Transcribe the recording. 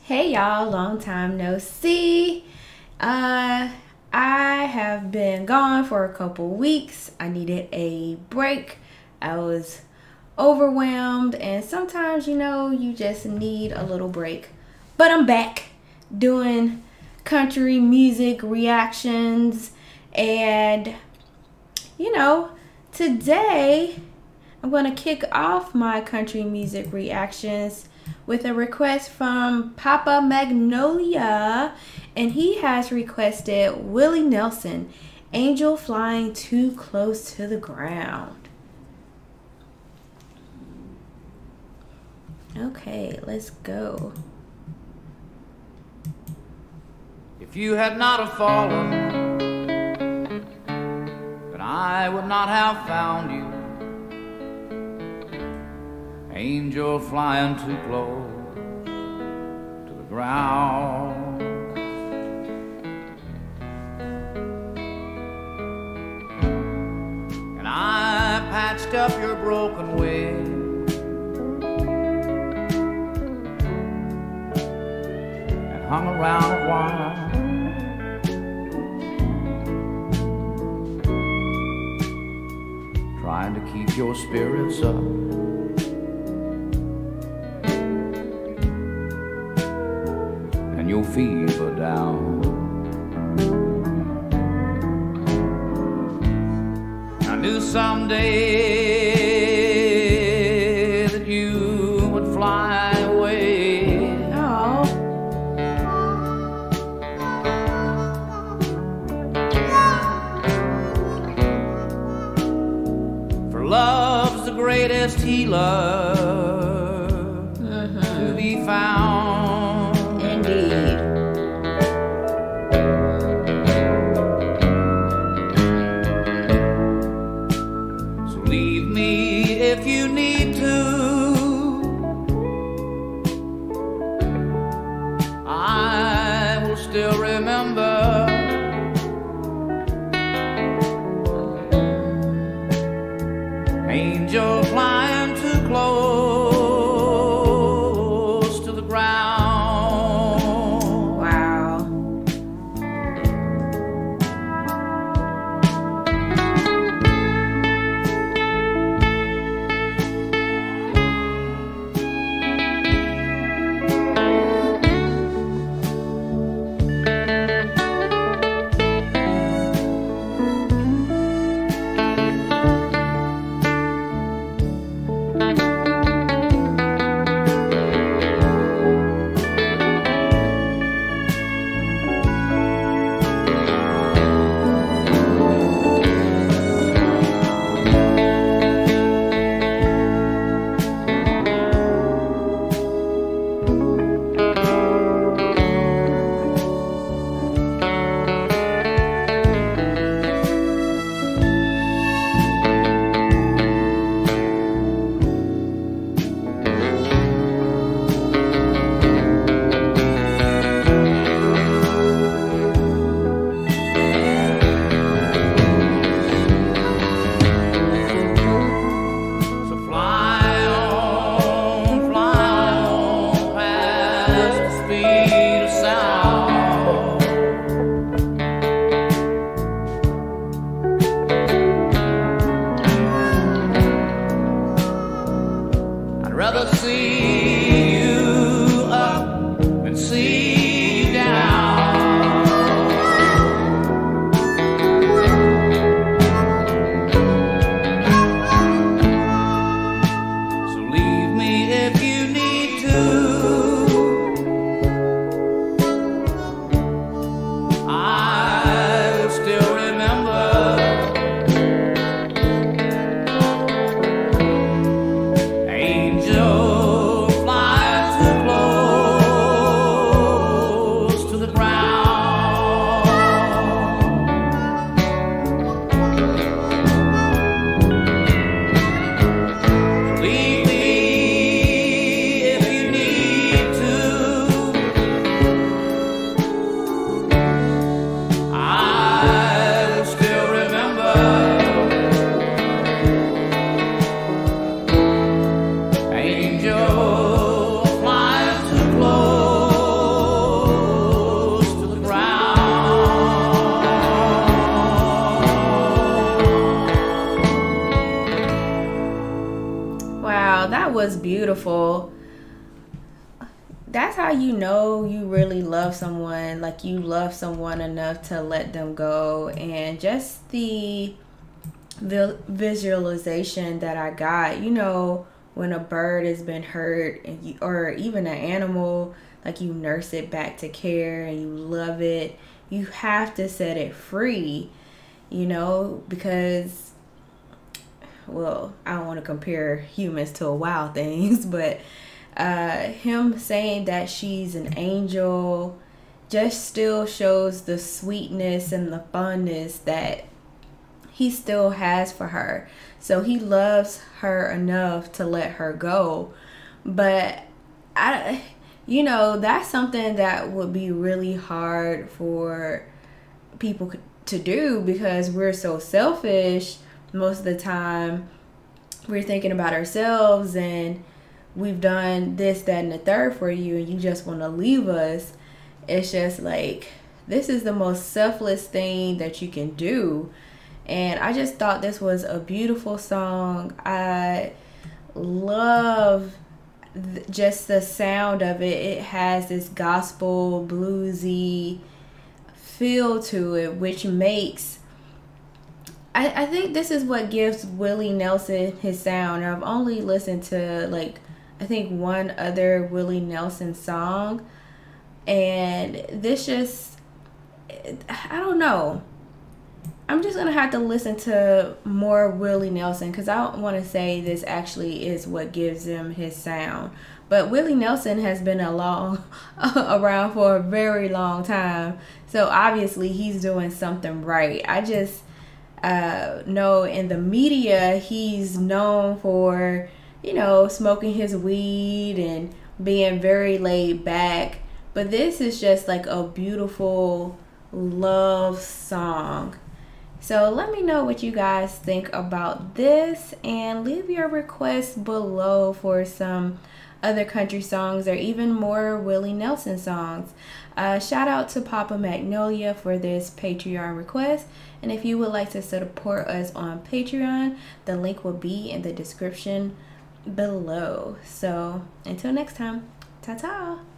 Hey y'all, long time no see. I have been gone for a couple weeks. I needed a break. I was overwhelmed, and sometimes you just need a little break. But I'm back doing country music reactions, and today I'm going to kick off my country music reactions with a request from Papa Magnolia, and he has requested Willie Nelson, Angel Flying Too Close to the Ground. Okay, let's go. If you had not have fallen, then I would not have found you. Angel flying too close to the ground. And I patched up your broken wing and hung around a while, trying to keep your spirits up. Your fever down. I knew someday that you would fly away. Oh. For love's the greatest healer to be found. So leave me if you need to. I will still remember. Angel flying too close to the ground. I'd rather see you up than see you down. So leave me if you need to. beautiful. That's how you know you really love someone, like you love someone enough to let them go. And just the visualization that I got, you know, when a bird has been hurt, and you, or even an animal, like you nurse it back to care and you love it, you have to set it free, you know, because, well, I don't want to compare humans to wild things, but him saying that she's an angel just still shows the sweetness and the fondness that he still has for her. So he loves her enough to let her go. But you know, that's something that would be really hard for people to do, because we're so selfish most of the time. We're thinking about ourselves, and we've done this, that, and the third for you, and you just want to leave us. It's just like, this is the most selfless thing that you can do. And I just thought this was a beautiful song. I love just the sound of it. It has this gospel bluesy feel to it, which makes, I think this is what gives Willie Nelson his sound. I've only listened to, like, I think one other Willie Nelson song, and this just, I don't know. I'm just gonna have to listen to more Willie Nelson, because I don't want to say this actually is what gives him his sound. But Willie Nelson has been around for a very long time, so obviously he's doing something right. I just know in the media he's known for, you know, smoking his weed and being very laid back. But this is just like a beautiful love song. So let me know what you guys think about this, and leave your requests below for some other country songs or even more Willie Nelson songs. Shout out to Papa Magnolia for this Patreon request. And if you would like to support us on Patreon, the link will be in the description below. So until next time, ta-ta.